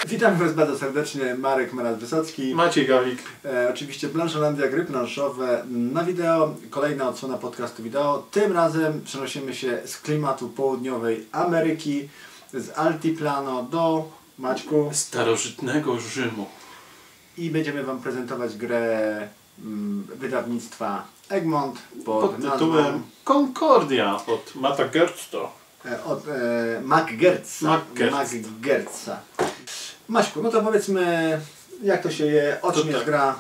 Witam Was bardzo serdecznie, Marek Marat-Wysocki. Maciej Gawlik. Oczywiście Planszolandia, gry planszowe na wideo, kolejna odsłona podcastu wideo. Tym razem przenosimy się z klimatu południowej Ameryki, z Altiplano do, Maćku, starożytnego Rzymu. I będziemy Wam prezentować grę wydawnictwa Egmont pod tytułem Concordia od Matta Goetzta. Od McGertza. Maćku, no to powiedzmy, jak to się je, o czym jest gra?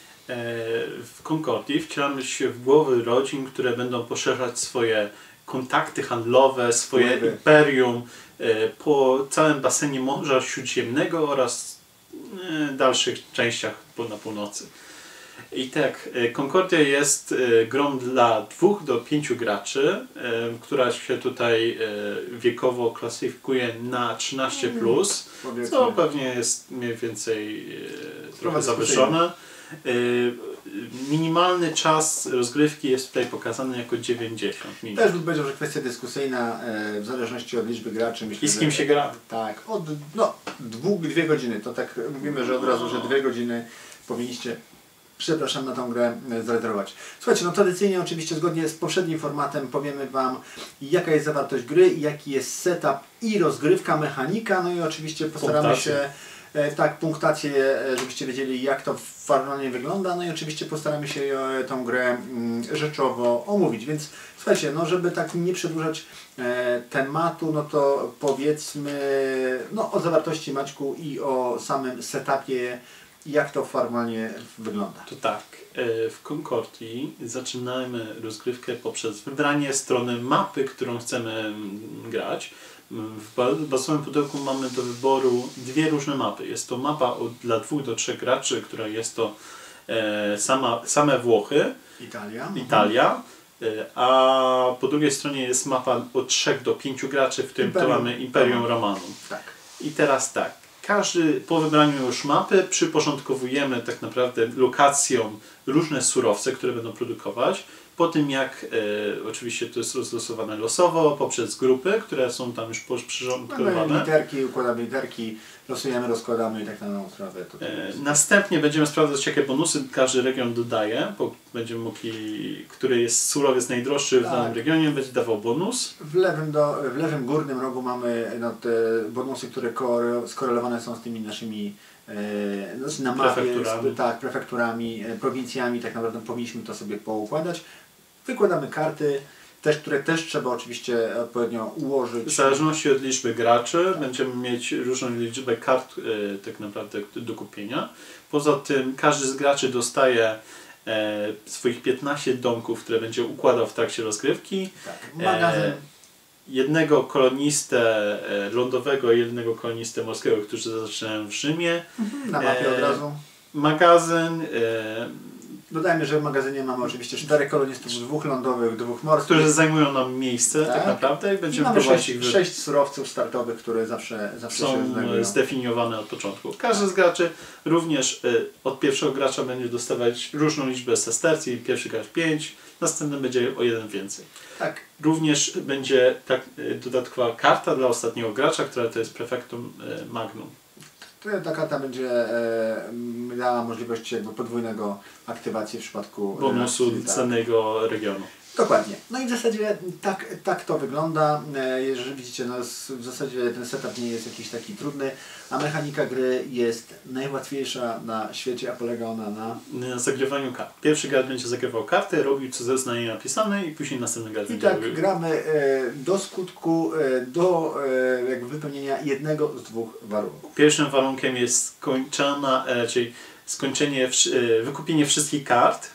W Concordii wcielamy się w głowy rodzin, które będą poszerzać swoje kontakty handlowe, swoje imperium po całym basenie Morza Śródziemnego oraz dalszych częściach na północy. I tak, Concordia jest grą dla 2 do 5 graczy, która się tutaj wiekowo klasyfikuje na 13+, co pewnie jest mniej więcej trochę zawyżone. Minimalny czas rozgrywki jest tutaj pokazany jako 90 minut. Też bym powiedział, że kwestia dyskusyjna w zależności od liczby graczy. Myślę, i z kim się gra? Tak, od 2 godziny. To tak mówimy, że od razu, że 2 godziny powinniście, przepraszam, na tą grę zarezerwować. Słuchajcie, no tradycyjnie oczywiście zgodnie z poprzednim formatem powiemy Wam, jaka jest zawartość gry, jaki jest setup i rozgrywka, mechanika, no i oczywiście postaramy się punktację, żebyście wiedzieli, jak to formalnie wygląda, no i oczywiście postaramy się tą grę rzeczowo omówić, więc słuchajcie, no żeby tak nie przedłużać tematu, no to powiedzmy o zawartości, Maćku, i o samym setupie, jak to formalnie wygląda. To tak, w Concordii zaczynamy rozgrywkę poprzez wybranie strony mapy, którą chcemy grać. W bazowym pudełku mamy do wyboru 2 różne mapy. Jest to mapa dla 2 do 3 graczy, która jest to same Włochy, Italia, a po drugiej stronie jest mapa od 3 do 5 graczy, w tym to mamy Imperium Romanum. Tak. I teraz tak, po wybraniu już mapy przyporządkowujemy tak naprawdę lokacjom różne surowce, które będą produkować. Po tym jak oczywiście to jest rozlosowane losowo poprzez grupy, które są tam już przyporządkowane. Literki, układamy literki, losujemy, rozkładamy i tak na nową sprawę. Następnie będziemy sprawdzać, jakie bonusy każdy region dodaje, bo będziemy mogli, który jest surowiec najdroższy w danym regionie, będzie dawał bonus. W lewym górnym rogu mamy te bonusy, które skorelowane są z tymi naszymi na mapie, prefekturami, prowincjami. Tak naprawdę powinniśmy to sobie poukładać. Wykładamy karty, które też trzeba oczywiście odpowiednio ułożyć. W zależności od liczby graczy będziemy mieć różną liczbę kart tak naprawdę do kupienia. Poza tym każdy z graczy dostaje swoich 15 domków, które będzie układał w trakcie rozgrywki. Magazyn. Jednego kolonistę lądowego i jednego kolonistę morskiego, którzy zaczynają w Rzymie. Na mapie od razu. Magazyn. Dodajmy, że w magazynie mamy oczywiście 4 kolonistów, 2 lądowych, 2 morskich. Którzy zajmują nam miejsce tak naprawdę i będziemy mamy prowadzić 6 surowców startowych, które zawsze są się znajdują. zdefiniowane od początku. Każdy z graczy również od pierwszego gracza będzie dostawać różną liczbę sestercji. Pierwszy gracz 5, następny będzie o 1 więcej. Tak. Również będzie dodatkowa karta dla ostatniego gracza, która to jest prefektum magnum. Ta karta będzie dała możliwość podwójnego aktywacji w przypadku bonusu cennego regionu. Dokładnie. No i w zasadzie tak to wygląda. Jeżeli widzicie, w zasadzie ten setup nie jest jakiś taki trudny, a mechanika gry jest najłatwiejsza na świecie, a polega ona na zagrywaniu kart. Pierwszy gracz będzie zagrywał karty, robił co jest na niej napisane i później następny gracz będzie robił. Gramy do skutku, do wypełnienia jednego z 2 warunków. Pierwszym warunkiem jest skończenie, wykupienie wszystkich kart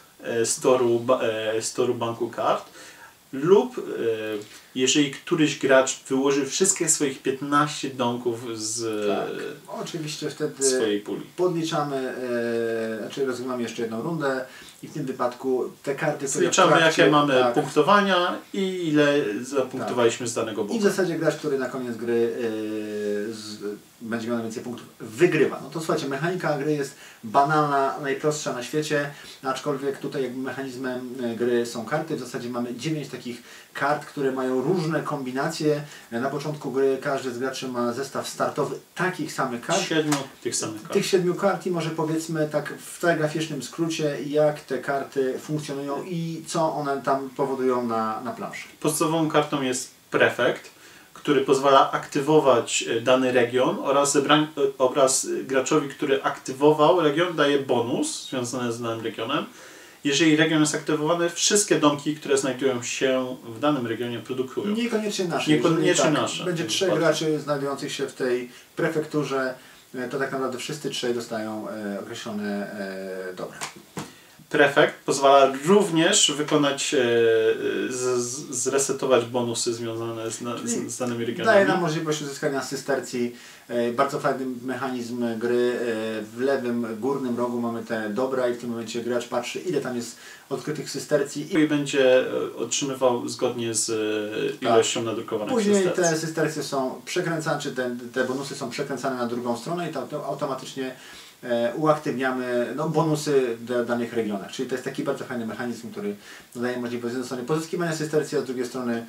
z toru banku kart, lub jeżeli któryś gracz wyłoży wszystkie swoich 15 domków oczywiście wtedy swojej puli. Podliczamy, rozgrywamy jeszcze jedną rundę i w tym wypadku te karty, które zliczamy, jakie mamy punktowania i ile zapunktowaliśmy z danego boku. I w zasadzie gracz, który na koniec gry będzie miał najwięcej punktów, wygrywa. No to słuchajcie, mechanika gry jest banalna, najprostsza na świecie, aczkolwiek tutaj jakby mechanizmem gry są karty. W zasadzie mamy 9 takich kart, które mają różne kombinacje. Na początku gry każdy z graczy ma zestaw startowy takich samych kart. 7 tych samych kart. Tych 7 kart i może powiedzmy tak w telegraficznym skrócie, jak te karty funkcjonują i co one tam powodują na planszy. Podstawową kartą jest prefekt, który pozwala aktywować dany region oraz graczowi, który aktywował region, daje bonus związany z danym regionem. Jeżeli region jest aktywowany, wszystkie domki, które znajdują się w danym regionie, produkują. Niekoniecznie nasze. Niekoniecznie nasze. Będzie 3 graczy znajdujących się w tej prefekturze, to tak naprawdę wszyscy 3 dostają określone dobra. Prefekt pozwala również wykonać, zresetować bonusy związane z danymi regionami. Daje nam możliwość uzyskania sestercji. Bardzo fajny mechanizm gry. W lewym górnym rogu mamy te dobra i w tym momencie gracz patrzy, ile tam jest odkrytych sestercji. I będzie otrzymywał zgodnie z ilością nadrukowanych Później sestercji. te sestercje są przekręcane, czy te bonusy są przekręcane na drugą stronę i to automatycznie uaktywniamy bonusy w danych regionach. Czyli to jest taki bardzo fajny mechanizm, który daje możliwość z jednej strony pozyskiwania sestercji, a z drugiej strony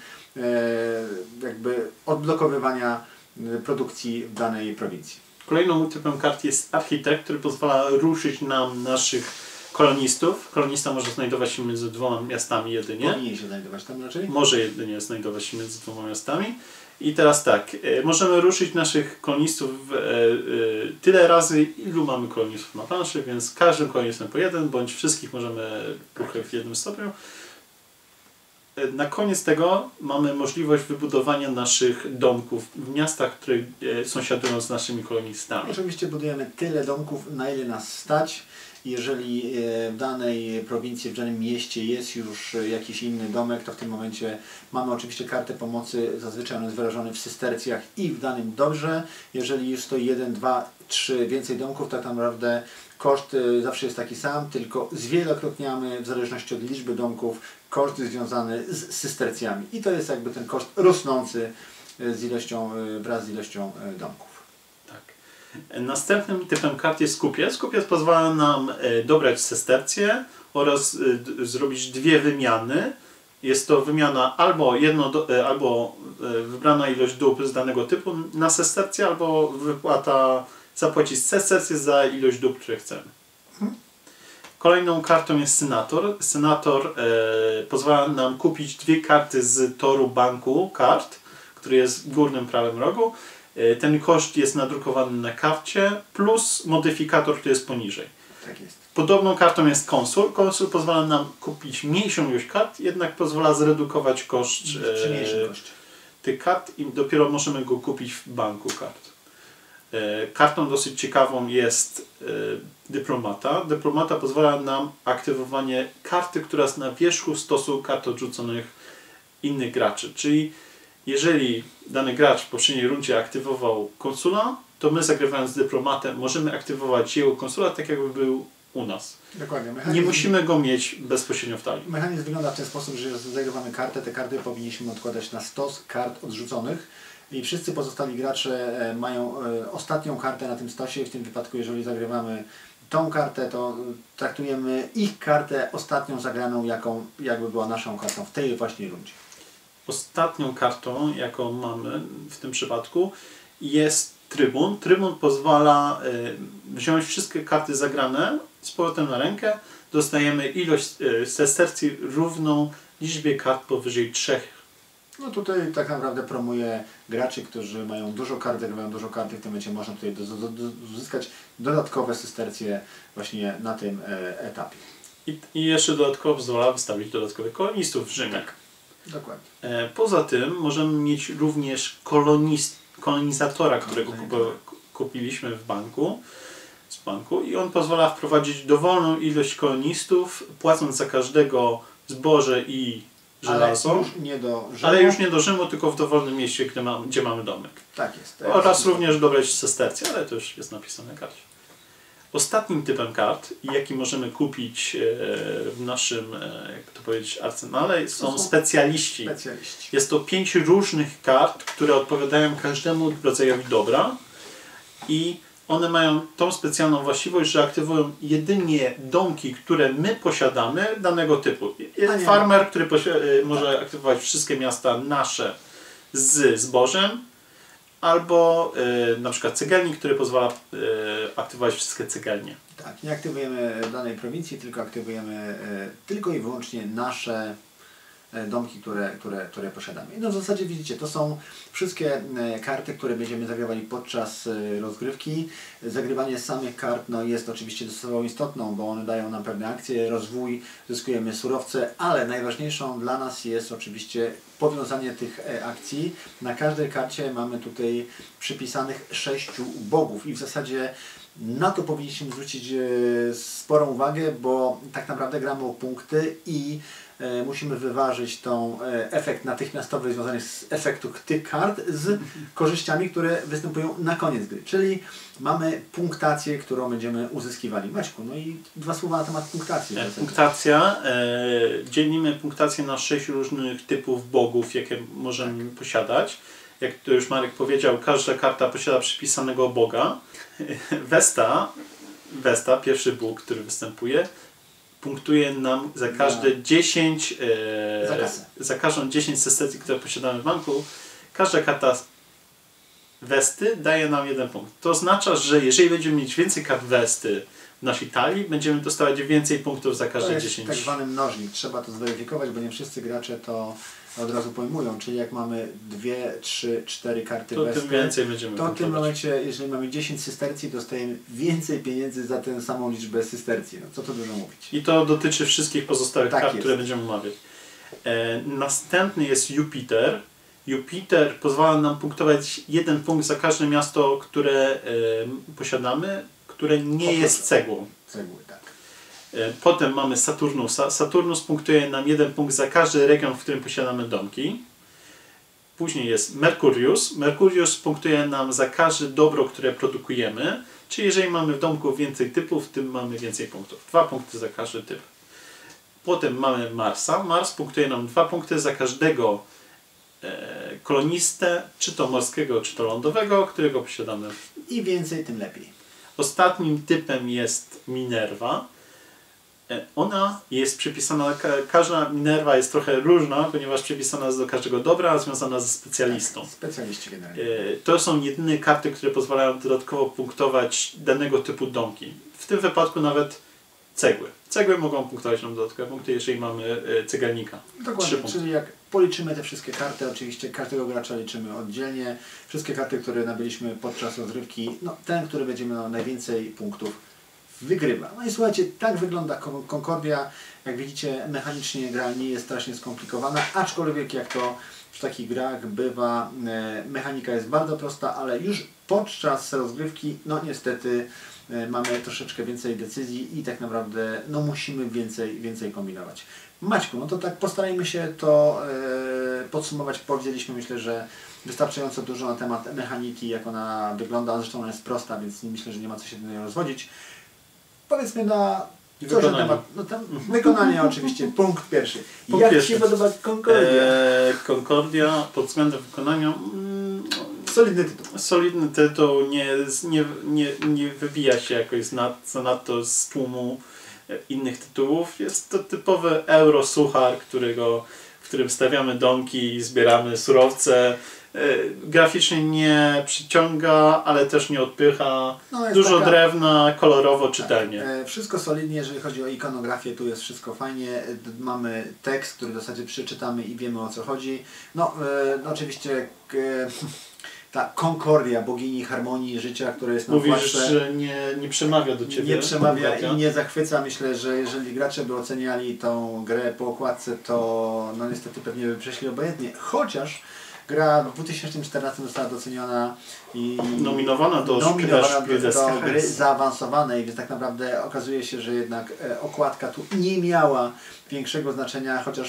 jakby odblokowywania produkcji w danej prowincji. Kolejną typem kart jest architekt, który pozwala ruszyć nam naszych kolonistów. Kolonista może znajdować się między 2 miastami jedynie. Powinien się znajdować tam raczej? Może jedynie znajdować się między 2 miastami. I teraz tak, możemy ruszyć naszych kolonistów tyle razy, ilu mamy kolonistów na planszy, więc każdym kolonistem po 1, bądź wszystkich możemy ruchy w jednym stopniu. Na koniec tego mamy możliwość wybudowania naszych domków w miastach, które sąsiadują z naszymi kolonistami. Oczywiście budujemy tyle domków, na ile nas stać. Jeżeli w danej prowincji, w danym mieście jest już jakiś inny domek, to w tym momencie mamy oczywiście kartę pomocy, zazwyczaj on jest wyrażony w sestercjach i w danym dobrze. Jeżeli już stoi 1, 2, 3 więcej domków, tak naprawdę koszt zawsze jest taki sam, tylko zwielokrotniamy w zależności od liczby domków koszt związany z sestercjami. I to jest jakby ten koszt rosnący wraz z ilością domków. Następnym typem kart jest kupiec. Kupiec pozwala nam dobrać sestercje oraz zrobić 2 wymiany. Jest to wymiana albo wybrana ilość dóbr z danego typu na sestercję, albo zapłacić sestercję za ilość dóbr, które chcemy. Kolejną kartą jest senator. Senator pozwala nam kupić 2 karty z toru banku kart, który jest w górnym prawym rogu. Ten koszt jest nadrukowany na karcie plus modyfikator, który jest poniżej. Tak jest. Podobną kartą jest konsul. Konsul pozwala nam kupić mniejszą ilość kart, jednak pozwala zredukować koszt tych kart i dopiero możemy go kupić w banku kart. Kartą dosyć ciekawą jest dyplomata. Dyplomata pozwala nam aktywowanie karty, która jest na wierzchu stosu kart odrzuconych innych graczy. Czyli jeżeli dany gracz w poprzedniej rundzie aktywował konsula, to my zagrywając dyplomatę możemy aktywować jego konsula tak jakby był u nas. Dokładnie. Nie musimy go mieć bezpośrednio w talii. Mechanizm wygląda w ten sposób, że zagrywamy kartę, te karty powinniśmy odkładać na stos kart odrzuconych i wszyscy pozostali gracze mają ostatnią kartę na tym stosie. W tym wypadku, jeżeli zagrywamy tą kartę, to traktujemy ich kartę ostatnią zagraną, jakby była naszą kartą w tej właśnie rundzie. Ostatnią kartą, jaką mamy w tym przypadku, jest trybun. Trybun pozwala wziąć wszystkie karty zagrane z powrotem na rękę. Dostajemy ilość sestercji równą liczbie kart powyżej 3. No tutaj tak naprawdę promuje graczy, którzy mają dużo kart, zagrywają dużo kart, w tym momencie można tutaj uzyskać dodatkowe sestercje właśnie na tym etapie. I jeszcze dodatkowo pozwala wystawić dodatkowych kolonistów w Rzymie. Tak. Dokładnie. Poza tym możemy mieć również kolonizatora, którego kupiliśmy z banku i on pozwala wprowadzić dowolną ilość kolonistów, płacąc za każdego zboże i żelazo. Ale już nie do Rzymu, tylko w dowolnym mieście, gdzie mamy domek. Tak jest. Oraz również dobrać sestercję, ale to już jest napisane na karcie. Ostatnim typem kart, jaki możemy kupić w naszym, jak to powiedzieć, arsenale, są specjaliści. Jest to 5 różnych kart, które odpowiadają każdemu rodzajowi dobra i one mają tą specjalną właściwość, że aktywują jedynie domki, które my posiadamy danego typu. Farmer, który może aktywować wszystkie miasta nasze z zbożem, albo na przykład cegelnik, który pozwala aktywować wszystkie cegelnie. Tak, nie aktywujemy danej prowincji, tylko aktywujemy tylko i wyłącznie nasze domki, które posiadamy. No w zasadzie widzicie, to są wszystkie karty, które będziemy zagrywali podczas rozgrywki. Zagrywanie samych kart jest oczywiście dość istotną, bo one dają nam pewne akcje, rozwój, zyskujemy surowce, ale najważniejszą dla nas jest oczywiście powiązanie tych akcji. Na każdej karcie mamy tutaj przypisanych 6 bogów i w zasadzie na to powinniśmy zwrócić sporą uwagę, bo tak naprawdę gramy o punkty i musimy wyważyć tą efekt natychmiastowy związany z efektu tych kart z korzyściami, które występują na koniec gry. Czyli mamy punktację, którą będziemy uzyskiwali. Maćku, no i 2 słowa na temat punktacji. Punktacja. Dzielimy punktację na 6 różnych typów bogów, jakie możemy posiadać. Jak to już Marek powiedział, każda karta posiada przypisanego boga. Vesta, pierwszy bóg, który występuje, punktuje nam za każde 10 za każdą 10 sestercji, które posiadamy w banku. Każda karta Vesty daje nam 1 punkt. To oznacza, że jeżeli będziemy mieć więcej kart Vesty w naszej talii, będziemy dostawać więcej punktów za każde 10. To jest tak zwany mnożnik. Trzeba to zweryfikować, bo nie wszyscy gracze to od razu pojmują. Czyli jak mamy 2, 3, 4 karty to Vesty, tym więcej będziemy to w tym momencie, jeżeli mamy 10 systercji, dostajemy więcej pieniędzy za tę samą liczbę systercji. No, co to dużo mówić. I to dotyczy wszystkich pozostałych kart, które będziemy omawiać. Następny jest Jupiter. Jupiter pozwala nam punktować 1 punkt za każde miasto, które posiadamy, które nie jest cegłą. Cegły, tak. Potem mamy Saturnusa. Saturnus punktuje nam 1 punkt za każdy region, w którym posiadamy domki. Później jest Mercurius. Mercurius punktuje nam za każde dobro, które produkujemy. Czyli jeżeli mamy w domku więcej typów, w tym mamy więcej punktów. 2 punkty za każdy typ. Potem mamy Marsa. Mars punktuje nam 2 punkty za każdego kolonistę, czy to morskiego, czy to lądowego, którego posiadamy. I więcej, tym lepiej. Ostatnim typem jest Minerva. Ona jest przypisana, każda Minerva jest trochę różna, ponieważ przypisana jest do każdego dobra, a związana ze specjalistą. Tak, specjaliści generalnie. To są jedyne karty, które pozwalają dodatkowo punktować danego typu domki. W tym wypadku nawet cegły. Cegły mogą punktować nam dodatkowe punkty, jeżeli mamy cegelnika. Dokładnie, czyli jak policzymy te wszystkie karty, oczywiście każdego gracza liczymy oddzielnie. Wszystkie karty, które nabyliśmy podczas rozgrywki, no ten, który będzie miał najwięcej punktów, wygrywa. No i słuchajcie, tak wygląda Concordia. Jak widzicie, mechanicznie gra nie jest strasznie skomplikowana, aczkolwiek jak to w takich grach bywa, mechanika jest bardzo prosta, ale już podczas rozgrywki, no niestety mamy troszeczkę więcej decyzji i tak naprawdę no musimy więcej kombinować. Maćku, no to tak postarajmy się to podsumować. Powiedzieliśmy, myślę, że wystarczająco dużo na temat mechaniki, jak ona wygląda. Zresztą ona jest prosta, więc myślę, że nie ma co się do niej rozwodzić. Powiedzmy na coś na temat wykonania oczywiście. Punkt pierwszy. Jak Ci podoba Concordia? Concordia pod względem wykonania solidny tytuł. Solidny tytuł, nie wybija się jakoś zanadto z tłumu innych tytułów. Jest to typowy eurosuchar, w którym stawiamy domki i zbieramy surowce. Graficznie nie przyciąga, ale też nie odpycha. No dużo drewna, kolorowo, czytelnie. Tak, wszystko solidnie, jeżeli chodzi o ikonografię, tu jest wszystko fajnie. Mamy tekst, który w zasadzie przeczytamy i wiemy, o co chodzi. No oczywiście ta Concordia, bogini harmonii życia, która jest na Mówisz, że nie przemawia do Ciebie. Nie przemawia i nie zachwyca. Myślę, że jeżeli gracze by oceniali tą grę po okładce, to no niestety pewnie by przeszli obojętnie. Chociaż gra w 2014 została doceniona i nominowana do gry zaawansowanej, więc tak naprawdę okazuje się, że jednak okładka tu nie miała większego znaczenia, chociaż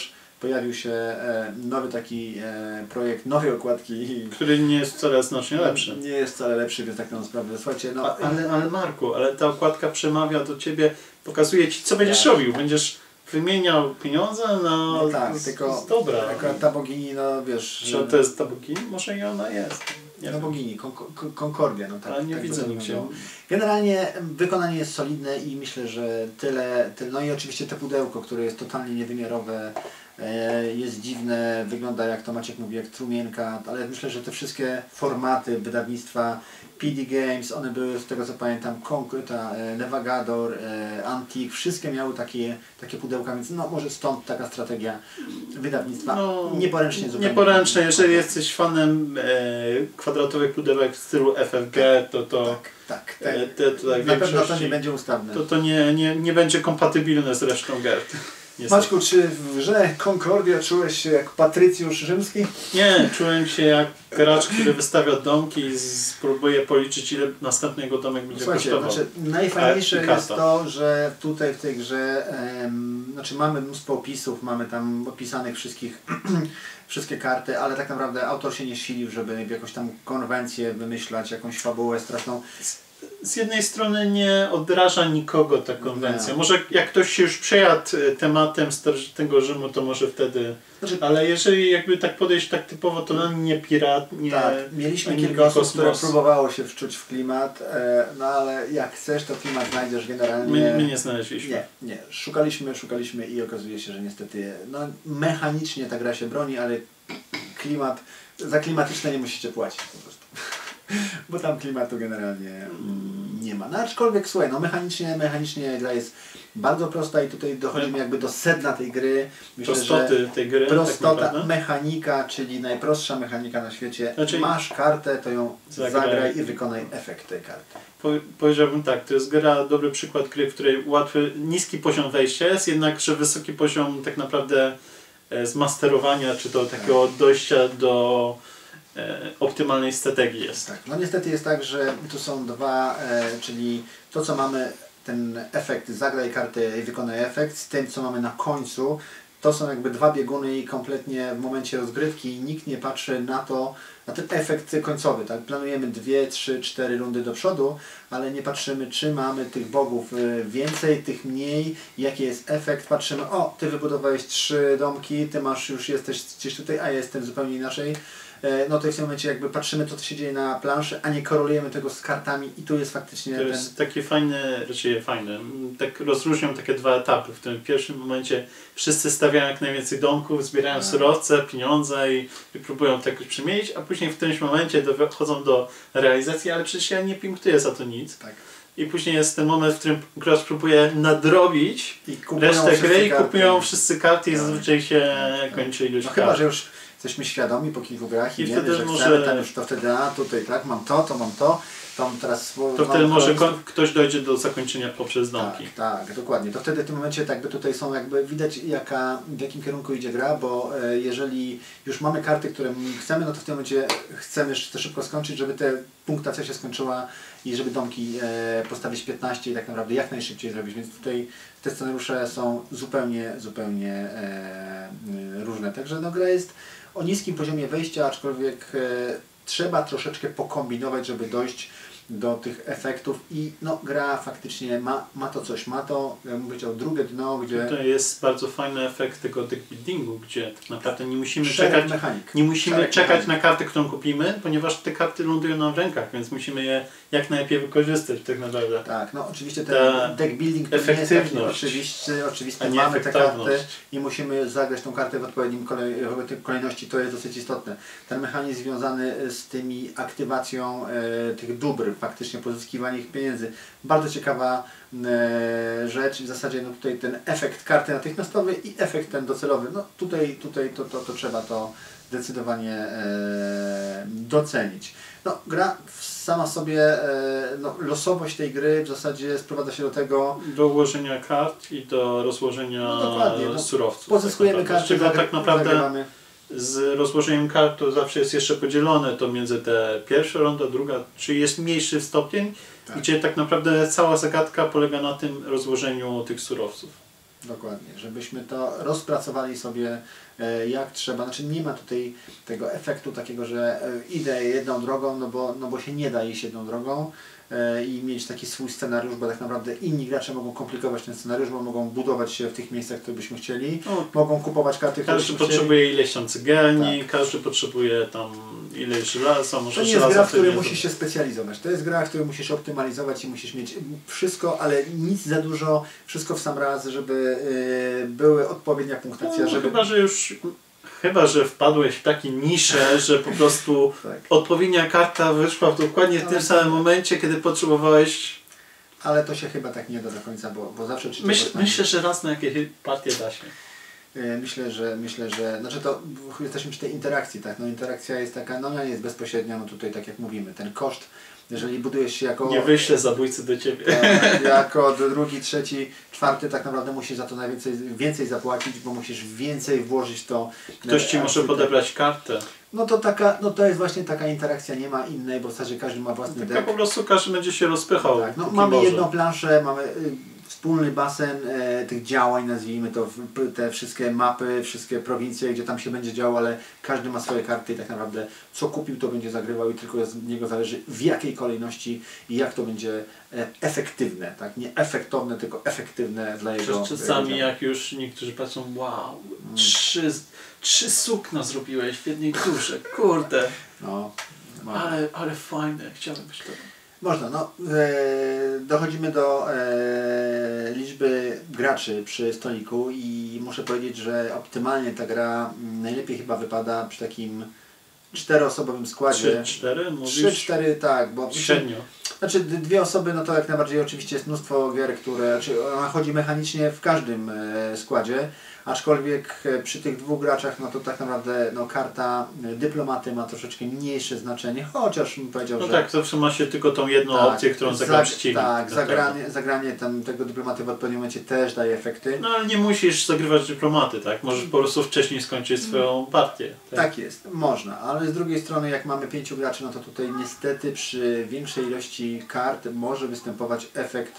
pojawił się nowy taki projekt, nowej okładki. Który nie jest wcale znacznie lepszy. Nie jest wcale lepszy, więc tak na sprawę. Słuchajcie, no... Ale Marku, ale ta okładka przemawia do Ciebie, pokazuje Ci, co będziesz robił. Będziesz wymieniał pieniądze na... No tak, tylko dobra. akurat ta bogini, no wiesz... Czy to jest ta bogini? Może i ona jest. No bogini, Concordia. No tak, ale nie tak widzę nigdzie. Generalnie wykonanie jest solidne i myślę, że tyle. No i oczywiście to pudełko, które jest totalnie niewymiarowe, jest dziwne, wygląda jak to Maciek mówi, jak trumienka, ale myślę, że te wszystkie formaty wydawnictwa PD Games, one były z tego co pamiętam, Nevagador, Antique, wszystkie miały takie pudełka, więc no może stąd taka strategia wydawnictwa. No, nieporęcznie zupełnie. Nieporęcznie, jeżeli jesteś fanem kwadratowych pudełek w stylu FFG, to tak. Na pewno to nie będzie ustawne. To nie będzie kompatybilne z resztą gier. Maćku, czy w grze Concordia czułeś się jak Patrycjusz Rzymski? Nie, czułem się jak gracz, który wystawia domki i spróbuje policzyć, ile następny jego domek będzie kosztował. Znaczy, najfajniejsze jest to, że tutaj w tej grze mamy mnóstwo opisów, mamy tam opisanych wszystkie karty, ale tak naprawdę autor się nie silił, żeby jakąś tam konwencję wymyślać, jakąś fabułę straszną. Z jednej strony nie odraża nikogo ta konwencja. Może jak ktoś się już przejadł tematem starożytnego Rzymu, to może wtedy... ale jeżeli jakby tak podejść tak typowo, to nie pirat, nie... Tak, mieliśmy kilka osób, które próbowało się wczuć w klimat, no ale jak chcesz, to klimat znajdziesz generalnie... My nie znaleźliśmy. Nie. Szukaliśmy i okazuje się, że niestety mechanicznie ta gra się broni, ale za klimatyczne nie musicie płacić po prostu. Bo tam klimatu generalnie nie ma. No aczkolwiek słuchaj, mechanicznie gra jest bardzo prosta i tutaj dochodzimy jakby do sedna tej gry. Myślę, prostoty tej gry. Prostota, tak mechanika, czyli najprostsza mechanika na świecie. Znaczy, masz kartę, to ją zagraj i wykonaj efekt tej karty. Powiedziałbym tak, to jest gra, dobry przykład gry, w której niski poziom wejścia jest, jednakże wysoki poziom tak naprawdę zmasterowania, czy do takiego dojścia do optymalnej strategii jest. Tak. No niestety jest tak, że tu są dwa, czyli to co mamy, ten efekt, zagraj kartę i wykonaj efekt, z tym co mamy na końcu, to są jakby dwa bieguny i kompletnie w momencie rozgrywki nikt nie patrzy na ten efekt końcowy. Tak? Planujemy 2, 3, 4 rundy do przodu, ale nie patrzymy, czy mamy tych bogów więcej, tych mniej, jaki jest efekt. Patrzymy, ty wybudowałeś 3 domki, ty już jesteś gdzieś tutaj, a ja jestem zupełnie inaczej. No to w tym momencie jakby patrzymy, co się dzieje na planszy, a nie korelujemy tego z kartami i tu jest faktycznie to jest takie fajne, tak rozróżniam takie dwa etapy. W tym pierwszym momencie wszyscy stawiają jak najwięcej domków, zbierają surowce, pieniądze i próbują to jakoś przemienić, a później w którymś momencie dochodzą do realizacji, ale przecież ja nie punktuję za to nic. Tak. I później jest ten moment, w którym gracz próbuje nadrobić resztę gry i kupują wszyscy karty i zazwyczaj się kończy ilość kart. Chyba, że już jesteśmy świadomi po kilku grach i wiemy, że chcemy, tam już to wtedy, tutaj tak, mam to, tam teraz... To wtedy może ktoś dojdzie do zakończenia poprzez domki. Tak, dokładnie. To wtedy w tym momencie jakby tutaj są jakby widać w jakim kierunku idzie gra, bo jeżeli już mamy karty, które chcemy, no to w tym momencie chcemy to szybko skończyć, żeby ta punktacja się skończyła i żeby domki postawić 15 i tak naprawdę jak najszybciej zrobić, więc tutaj te scenariusze są zupełnie różne. Także gra jest o niskim poziomie wejścia, aczkolwiek trzeba troszeczkę pokombinować, żeby dojść do tych efektów i gra faktycznie ma to coś, jak bym powiedział, drugie dno, gdzie... To jest bardzo fajny efekt tego deck buildingu, gdzie tak naprawdę nie musimy czekać na kartę, którą kupimy, ponieważ te karty lądują nam w rękach, więc musimy je jak najlepiej wykorzystać tak naprawdę. Tak, oczywiście ten deck building to nie jest taki oczywiście mamy tę kartę i musimy zagrać tą kartę w odpowiednim kolejności, to jest dosyć istotne. Ten mechanizm związany z tymi aktywacją tych dóbr, faktycznie pozyskiwanie ich pieniędzy. Bardzo ciekawa rzecz. W zasadzie tutaj ten efekt karty natychmiastowej i efekt ten docelowy. Tutaj to trzeba to zdecydowanie docenić. Gra sama sobie, losowość tej gry w zasadzie sprowadza się do tego... Do ułożenia kart i do rozłożenia surowców. Pozyskujemy karty, tak naprawdę z rozłożeniem kart to zawsze jest jeszcze podzielone to między te pierwsza runda, druga, czyli jest mniejszy stopień, gdzie tak naprawdę cała zagadka polega na tym rozłożeniu tych surowców. Dokładnie, żebyśmy to rozpracowali sobie jak trzeba, znaczy nie ma tutaj tego efektu takiego, że idę jedną drogą, no bo się nie da iść jedną drogą i mieć taki swój scenariusz, bo tak naprawdę inni gracze mogą komplikować ten scenariusz, bo mogą budować się w tych miejscach, które byśmy chcieli, mogą kupować karty, które każdy potrzebuje ileś tam cygani, każdy potrzebuje tam ileś żelaza, może to nie jest gra, w której musisz się specjalizować. To jest gra, w której musisz optymalizować i musisz mieć wszystko, ale nic za dużo, wszystko w sam raz, żeby były odpowiednia punktacja. Żeby... Chyba, że wpadłeś w takie nisze, że po prostu odpowiednia karta wyszła dokładnie w tym samym momencie, kiedy potrzebowałeś. Ale to się chyba tak nie da do końca, bo zawsze... Myślę, że raz na jakieś partię da się. Myślę, że znaczy to jesteśmy przy tej interakcji, tak? No interakcja jest taka, no nie jest bezpośrednia, no tutaj tak jak mówimy, ten koszt, jeżeli budujesz się jako... Nie wyślę zabójcy do ciebie. Jako drugi, trzeci, czwarty tak naprawdę musisz za to więcej zapłacić, bo musisz więcej włożyć w to. Ktoś ci może podebrać kartę. No to jest właśnie taka interakcja, nie ma innej, bo w zasadzie każdy ma własny deck. Po prostu każdy będzie się rozpychał. Tak, no, mamy jedną planszę, mamy wspólny basen tych działań, nazwijmy to, te wszystkie mapy, wszystkie prowincje, gdzie tam się będzie działo, ale każdy ma swoje karty i tak naprawdę co kupił, to będzie zagrywał i tylko z niego zależy w jakiej kolejności i jak to będzie efektywne, tak? Nie efektowne, tylko efektywne dla jego... Czasami jak już niektórzy patrzą, wow, trzy sukna zrobiłeś w jednej turze, kurde, ale fajne, chciałbym być to. Można, no. Dochodzimy do liczby graczy przy stoliku i muszę powiedzieć, że optymalnie ta gra najlepiej chyba wypada przy takim 4-osobowym składzie. 3-4 mówisz? 3-4, tak, bo... Średnio. Znaczy 2 osoby, no to jak najbardziej oczywiście jest mnóstwo gier, które... Znaczy ona chodzi mechanicznie w każdym składzie, aczkolwiek przy tych 2 graczach, no to tak naprawdę no, karta dyplomaty ma troszeczkę mniejsze znaczenie, chociaż bym powiedział, że... No tak, zawsze ma się tylko tą jedną opcję, którą zagrał ścignie. Tak, zagranie tego dyplomaty w odpowiednim momencie też daje efekty. No ale nie musisz zagrywać dyplomaty, tak? Możesz po prostu wcześniej skończyć swoją partię. Tak jest, można, ale z drugiej strony jak mamy 5 graczy, no to tutaj niestety przy większej ilości kart może występować efekt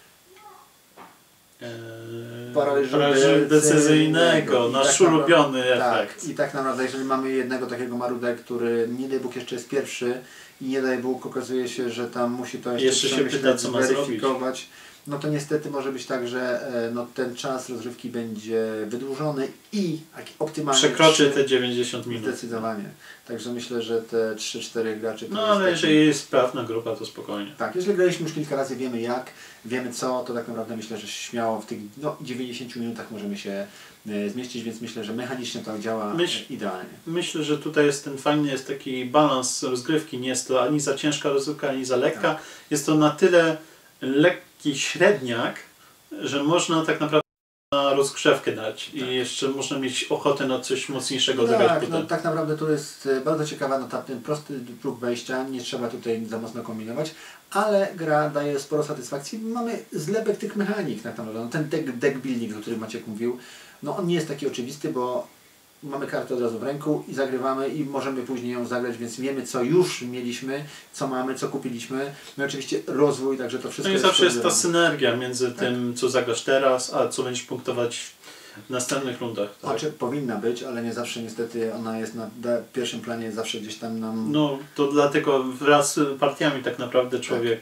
paraliżu decyzyjnego, nasz ulubiony efekt. I tak naprawdę, jeżeli mamy jednego takiego marudę, który nie daj Bóg jeszcze jest pierwszy i nie daj Bóg okazuje się, że tam musi to jeszcze się pyta, co ma zweryfikować, no to niestety może być tak, że no, ten czas rozrywki będzie wydłużony i optymalnie przekroczy te 90 minut. Zdecydowanie. Także myślę, że te 3-4 graczy... No ale jeżeli jest sprawna grupa, to spokojnie. Tak, jeżeli graliśmy już kilka razy, wiemy jak, wiemy co, to tak naprawdę myślę, że śmiało w tych 90 minutach możemy się zmieścić, więc myślę, że mechanicznie to działa idealnie. Myślę, że tutaj jest ten fajny, jest taki balans rozgrywki, nie jest to ani za ciężka rozgrywka, ani za lekka. Tak. Jest to na tyle lekki średniak, że można tak naprawdę na rozgrzewkę dać i jeszcze można mieć ochotę na coś mocniejszego zagrać potem. No, tak naprawdę to jest bardzo ciekawa, no ten prosty próg wejścia, nie trzeba tutaj za mocno kombinować, ale gra daje sporo satysfakcji. Mamy zlepek tych mechanik tak naprawdę. No, ten deck building, o którym Maciek mówił, no on nie jest taki oczywisty, bo mamy kartę od razu w ręku i zagrywamy i możemy później ją zagrać, więc wiemy co już mieliśmy, co mamy, co kupiliśmy. No i oczywiście rozwój, także to wszystko jest zawsze jest ta synergia między tym, co zagrasz teraz, a co będziesz punktować w następnych rundach. Tak? Znaczy powinna być, ale nie zawsze niestety ona jest na pierwszym planie, zawsze gdzieś tam nam... No to dlatego wraz z partiami tak naprawdę człowiek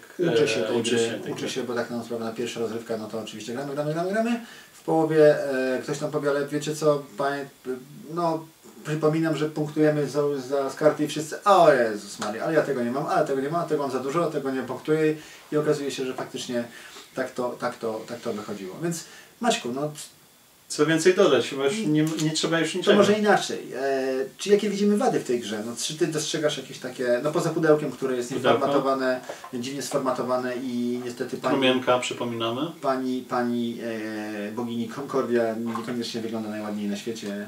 uczy się, bo tak na sprawę na pierwsza rozrywka, no to oczywiście gramy. W połowie ktoś tam powie, ale wiecie co, panie, no przypominam, że punktujemy za karty i wszyscy, o Jezus Maria, ale ja tego nie mam, tego mam za dużo, tego nie punktuję i okazuje się, że faktycznie tak to wychodziło. Więc Maćku, no... Co więcej dodać, chyba już nie trzeba już niczego. To może inaczej. Czy jakie widzimy wady w tej grze? No, czy ty dostrzegasz jakieś takie, no poza pudełkiem, które jest nieformatowane, dziwnie sformatowane i niestety Rumienka, przypominamy. Pani bogini Concordia niekoniecznie wygląda najładniej na świecie.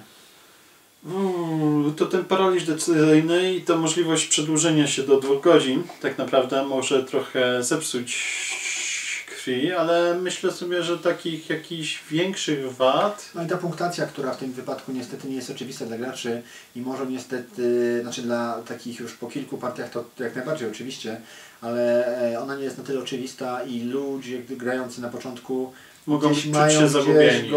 To ten paraliż decyzyjny i to możliwość przedłużenia się do 2 godzin tak naprawdę może trochę zepsuć krwi, ale myślę sobie, że takich jakichś większych wad... No i ta punktacja, która w tym wypadku niestety nie jest oczywista dla graczy i może niestety, znaczy dla takich już po kilku partiach to jak najbardziej oczywiście, ale ona nie jest na tyle oczywista i ludzie grający na początku mogą gdzieś czuć mają się zagubieni.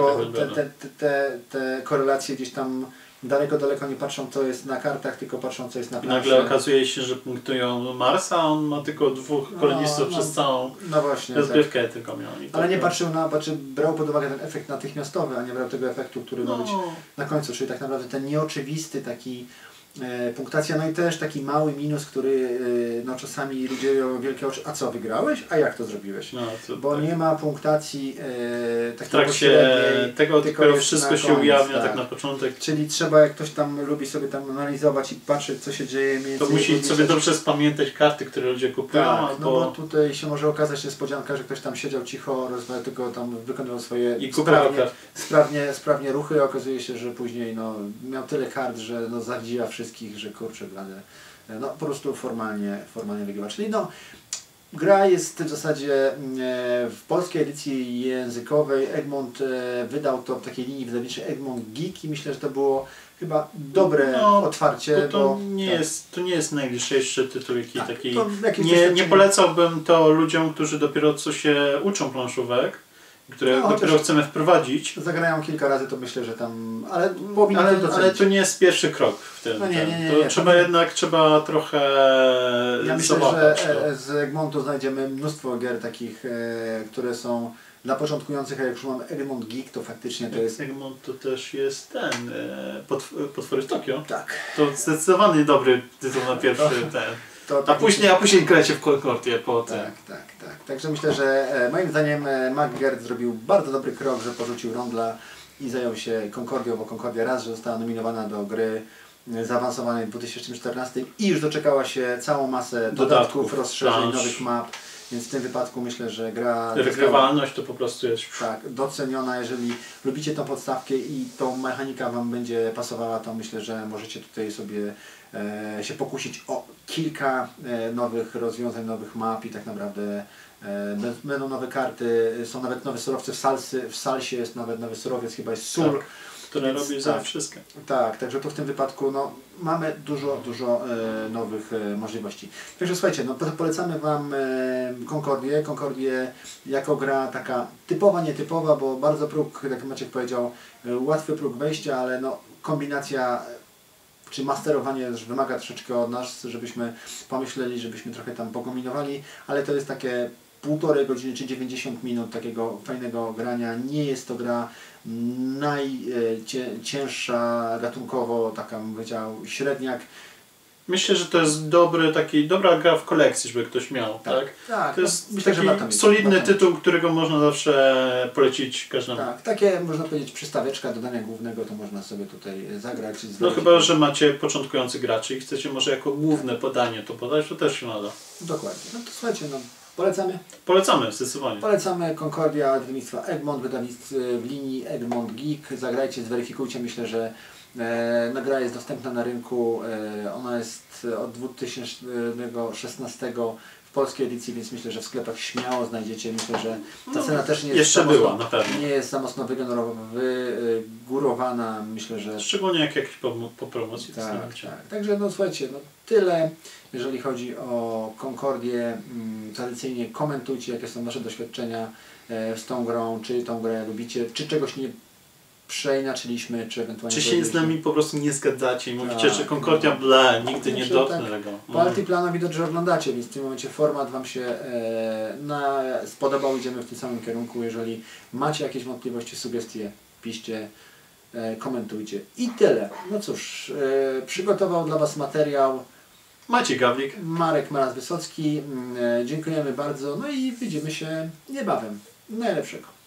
te korelacje gdzieś tam daleko nie patrzą, co jest na kartach, tylko patrzą, co jest na planszy. Nagle okazuje się, że punktują Marsa, a on ma tylko 2 kolonistów przez całą rozgrywkę tylko miał. Ale nie patrzył brał pod uwagę ten efekt natychmiastowy, a nie brał tego efektu, który ma być na końcu, czyli tak naprawdę ten nieoczywisty taki punktacja, no i też taki mały minus, który no czasami ludzie robią wielkie oczy, a co, wygrałeś? A jak to zrobiłeś? No, bo tak. Nie ma punktacji takiej pośredniej, tego tylko wszystko się ujawnia tak na początek. Czyli trzeba, jak ktoś tam lubi sobie tam analizować i patrzeć, co się dzieje to musi sobie dobrze spamiętać karty, które ludzie kupują. Tak, albo... no bo tutaj się może okazać niespodzianka, że ktoś tam siedział cicho, tylko tam wykonywał swoje i sprawnie ruchy, a okazuje się, że później no, miał tyle kart, że no, zadziwia wszystkich, że kurczę, no po prostu formalnie wygrywa. Czyli no, gra jest w zasadzie w polskiej edycji językowej. Egmont wydał to w takiej linii wydawniczej Egmont Geek i myślę, że to było chyba dobre otwarcie. To nie jest najlżejszy tytuł, nie polecałbym to ludziom, którzy dopiero co się uczą planszówek, które dopiero chcemy wprowadzić. Zagrają kilka razy, to myślę, że tam... Ale to nie jest pierwszy krok w tym. No nie, trzeba trochę ja myślę, że z Egmontu znajdziemy mnóstwo gier takich, które są dla początkujących, a jak już mamy Egmont Geek, to faktycznie to jest... Egmont to też jest ten, Potwory w Tokio. Tak. To zdecydowanie dobry tytuł na pierwszy ten. A później grajcie w Concordię po tym. Tak. Także myślę, że moim zdaniem McGirt zrobił bardzo dobry krok, że porzucił Rondla i zajął się Concordią, bo Concordia raz, że została nominowana do gry zaawansowanej w 2014 i już doczekała się całą masę dodatków, rozszerzeń, nowych map. Więc w tym wypadku myślę, że gra... Regrywalność to po prostu jest... Tak, doceniona. Jeżeli lubicie tą podstawkę i tą mechanika Wam będzie pasowała, to myślę, że możecie tutaj sobie się pokusić o kilka nowych rozwiązań, nowych map i tak naprawdę będą nowe karty, są nawet nowe surowce w Salsie jest nawet nowy surowiec, chyba jest sól. Tak, które robi za wszystko. Tak, także tu w tym wypadku no, mamy dużo nowych możliwości. Także słuchajcie, no, polecamy Wam Concordię jako gra taka typowa, nietypowa, bo bardzo próg, jak Maciek powiedział, łatwy próg wejścia, ale no, kombinacja czy masterowanie wymaga troszeczkę od nas, żebyśmy pomyśleli, żebyśmy trochę tam pokombinowali, ale to jest takie 1,5 godziny czy 90 minut takiego fajnego grania. Nie jest to gra najcięższa gatunkowo, taka bym powiedział średniak. Myślę, że to jest dobra gra w kolekcji, żeby ktoś miał, tak? Tak, to jest myślę, taki solidny tytuł, którego można zawsze polecić każdemu. Tak, takie można powiedzieć przystaweczka do dania głównego, to można sobie tutaj zagrać. No chyba, że macie początkujących graczy i chcecie może jako główne podanie to podać, to też się nada. Dokładnie. No to słuchajcie, no polecamy? Polecamy, zdecydowanie. Polecamy Concordia wydawnictwa Egmont, wydawnictw w linii Egmont Geek. Zagrajcie, zweryfikujcie. Myślę, że gra jest dostępna na rynku. Ona jest od 2016 w polskiej edycji, więc myślę, że w sklepach śmiało znajdziecie. Myślę, że ta cena też nie jest nie jest za mocno wygórowana. Myślę, że... Szczególnie jak jakiś po promocji. Tak. Także no słuchajcie, no tyle. Jeżeli chodzi o Concordię, tradycyjnie komentujcie, jakie są Wasze doświadczenia z tą grą, czy tą grę lubicie, czy czegoś nie przeinaczyliśmy, czy ewentualnie... Czy się z nami po prostu nie zgadzacie i mówicie, że Concordia nigdy nie dotknę tego. Po Altiplano widać, że oglądacie, więc w tym momencie format Wam się spodobał, idziemy w tym samym kierunku. Jeżeli macie jakieś wątpliwości, sugestie, piszcie, komentujcie. I tyle. No cóż, przygotował dla Was materiał Maciej Gawlik, Marek Maras-Wysocki. Dziękujemy bardzo. No i widzimy się niebawem. Najlepszego.